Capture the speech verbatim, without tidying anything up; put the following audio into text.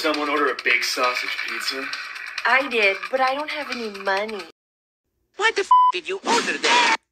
someone order a big sausage pizza? I did, but I don't have any money. What the f did you order there?